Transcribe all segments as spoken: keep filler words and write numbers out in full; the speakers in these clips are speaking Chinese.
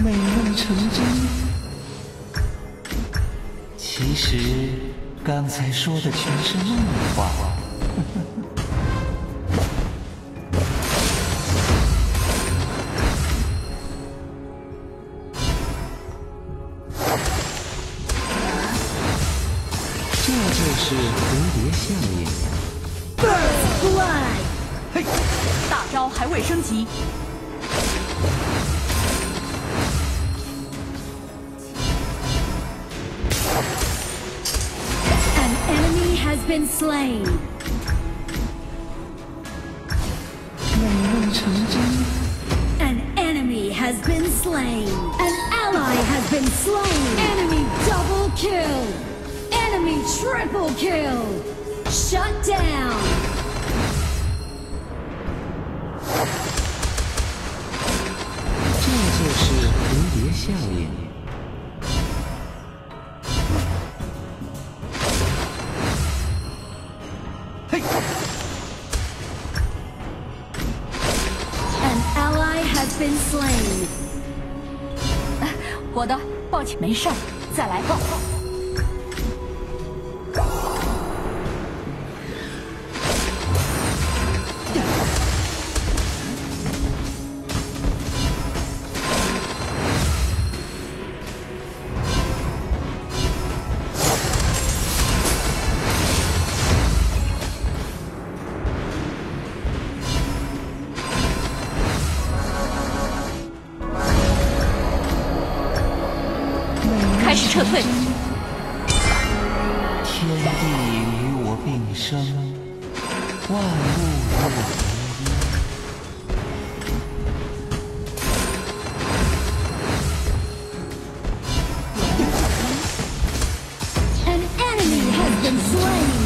美梦成真。其实刚才说的全是梦话。这就是蝴蝶效应。 First blood。 嘿，大招还未升级。 Has been slain. 美梦成真。 An enemy has been slain. An ally has been slain. Enemy double kill. Enemy triple kill. Shut down. 这就是蝴蝶效应。 Been slain. 我的，抱歉，没事儿，再来吧。开始撤退。 天地与我并生，万物与我为一。 An enemy has been slain.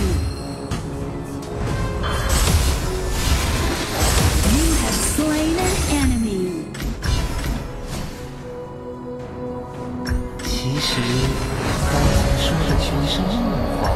You have slain an enemy. 其实刚才说的全是梦话。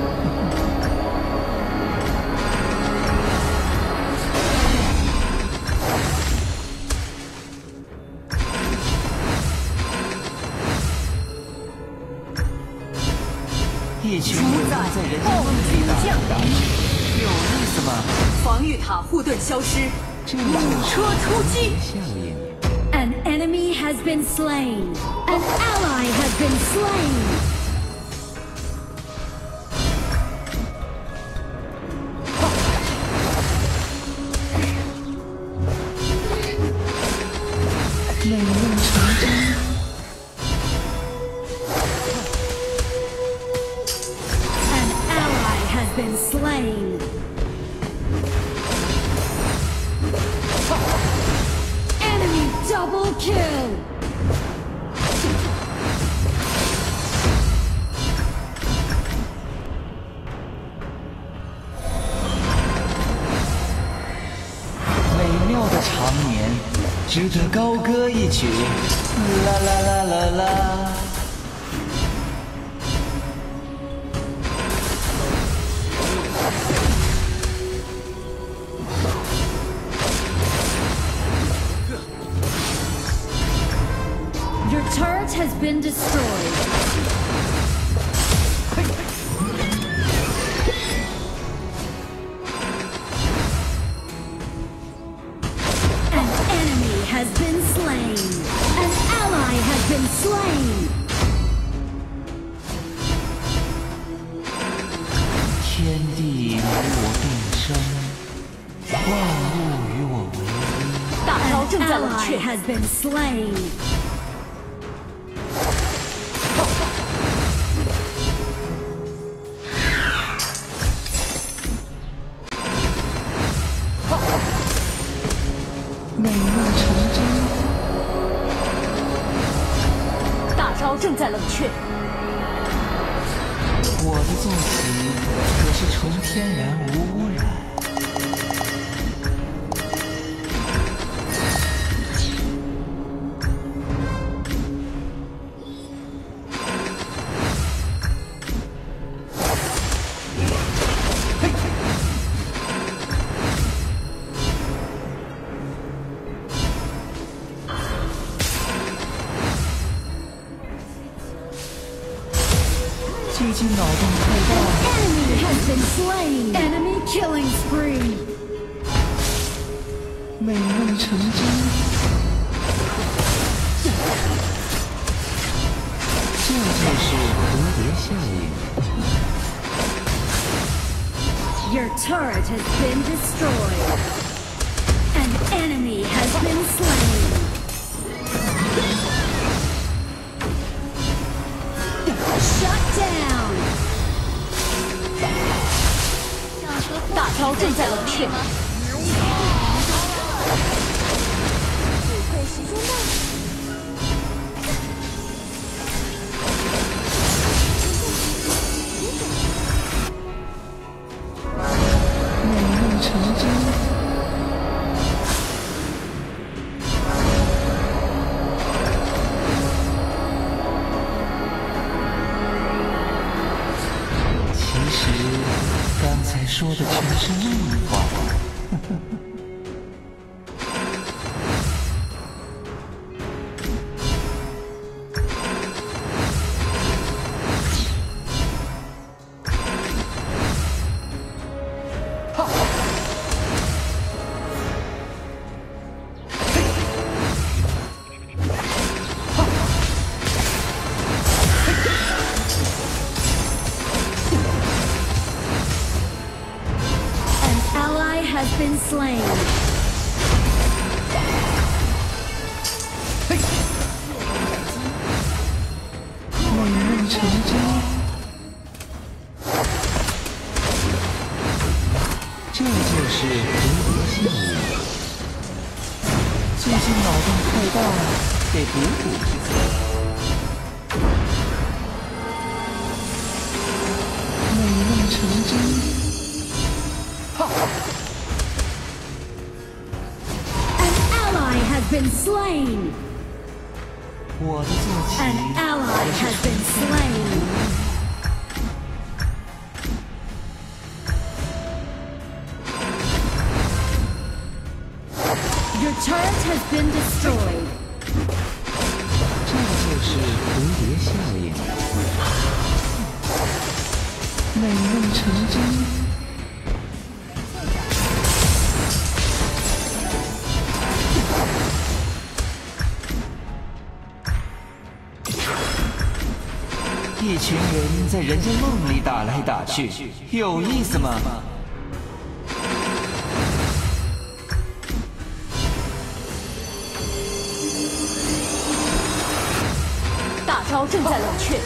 一群人在人间梦里打来，有意思吗？ 防御塔护盾消失，猛车出击。 效应。 An enemy has been slain. An ally has been slain. 美梦成真。 An ally has been slain. Enemy double kill. 美妙的长眠，值得高歌一曲。啦啦啦啦啦。 Your turret has been destroyed. An enemy has been slain. An ally has been slain. 天地与我并生，万物与我为一。 大招 An 正在冷 ally 却。 has been slain. 美梦成真。 大招正在冷却。 我的坐骑可是纯天然无污染。 最近脑洞太大。 Enemy has been slain. Enemy killing spree. 美梦成真。这就是蝴蝶效应。 Your turret has been destroyed. An enemy has been slain. Shut down. 大招正在冷却。 说的全是梦话。 Has been slain. 美梦成真，这就是蝴蝶效应。最近脑洞太大，得补补。美梦成真。 Been slain. 我的坐骑 An ally has been slain. Your turret has been destroyed. 这就是蝴蝶效应。美梦成真。 一群人在人间梦里打来打去，有意思吗？ 大招正在冷却。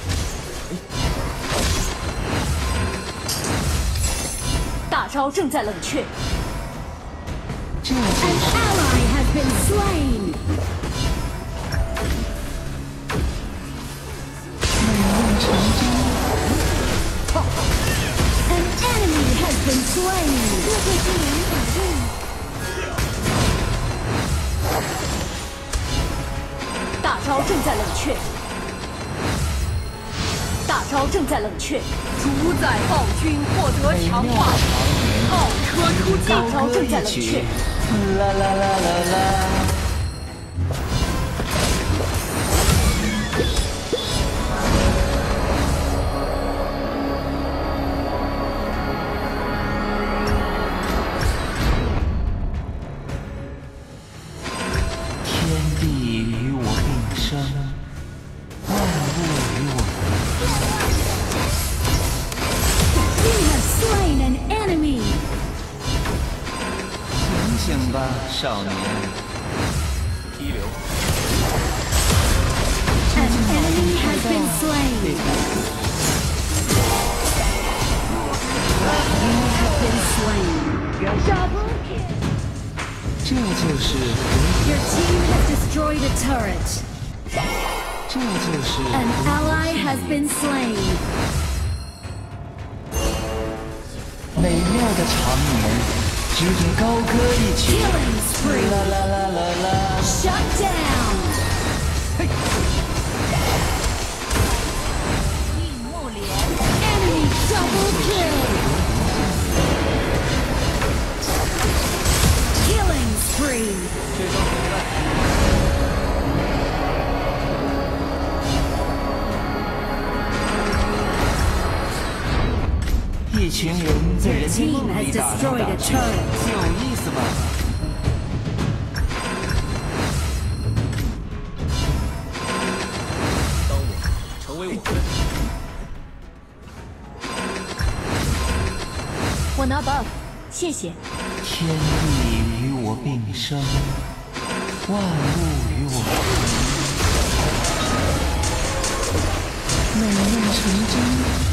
大招正在冷却。 这就是。 An ally has been slain. An enemy has been slain. 大招正在冷却。大招正在冷却。主宰暴君获得强化。奥车出击。大招正在冷却。 啦啦啦啦啦。 醒吧，少年！一流。 An enemy has been slain. You have been slain. Double kill. 这就是。 Your team has destroyed a turret. 这就是。 An ally has been slain. 美妙的长眠。 值得高歌一曲。 Killing spree. 啦啦啦啦啦 Shut down. 应木莲 Enemy double kill. Killing spree. 最终决战。 An 一群人在人间梦里打来打去，有意思吗？ 当我成为我的。 我拿 buff， 谢谢。 天地与我并生，万物与我同。美梦成真。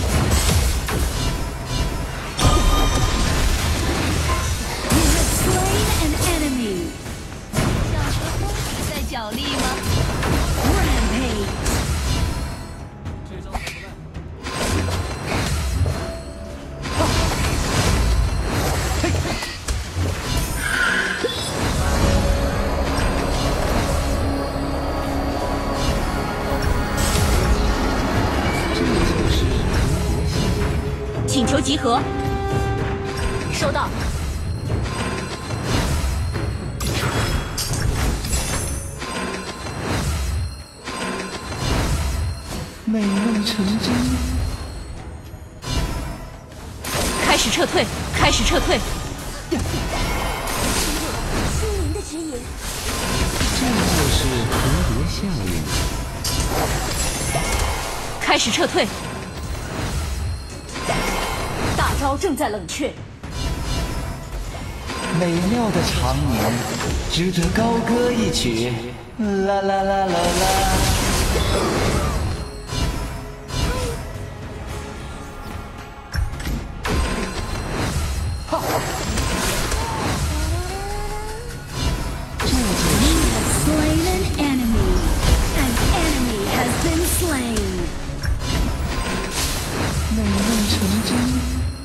在角力吗 Rampage 这招怎么办？请求集合。收到。 美梦成真。 开始撤退，开始撤退。 心灵的指引。 这就是蝴蝶效应。 开始撤退。大招正在冷却。 美妙的长眠，值得高歌一曲。啦啦啦啦啦。 美梦成真。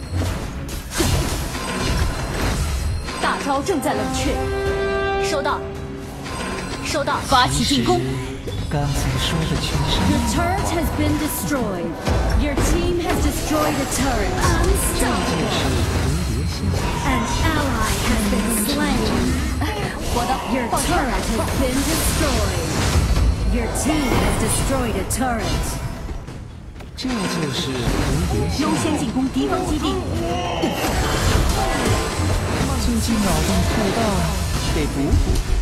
大招正在冷却。收到。收到。发起进攻。 刚才说的全是。 Your turret has been destroyed. Your team has destroyed a turret. Unstoppable. An ally has been slain. 我的 Your turret has been destroyed. Your team has destroyed a turret. 这就是蝴蝶效应。 优先进攻敌方基地。 最近脑洞太大，得补补。